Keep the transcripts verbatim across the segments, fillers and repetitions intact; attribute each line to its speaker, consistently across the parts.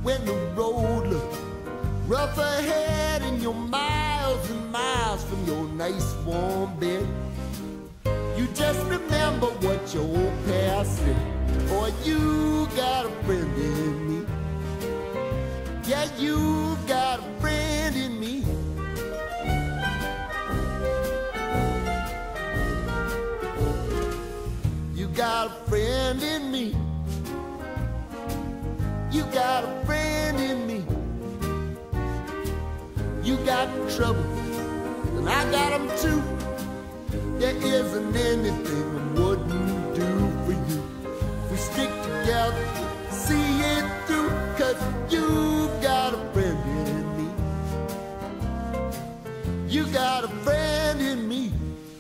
Speaker 1: when the road looks rough ahead and you're miles and miles from your nice warm bed. You just remember what your old past said. Boy, you got a friend in me. Yeah, you got a friend in me. You got a friend in me. You got a friend in me. You got trouble, and I got them too. There isn't anything I wouldn't do for you. If we stick together, see it through, 'cause you got a friend in me. You got a friend in me.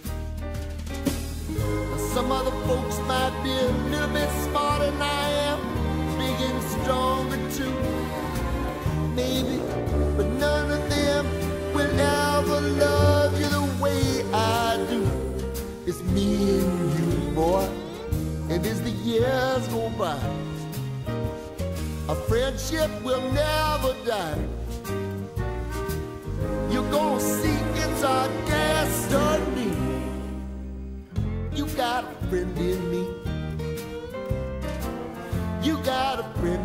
Speaker 1: Now, some other folks might be a little bit smarter than I am, big and stronger too, maybe, but none of them will ever love you the way I do. It's me and you, boy, and as the years go by, our friendship will never die. You're gonna see it's our destiny. You got a friend in me. You got a friend.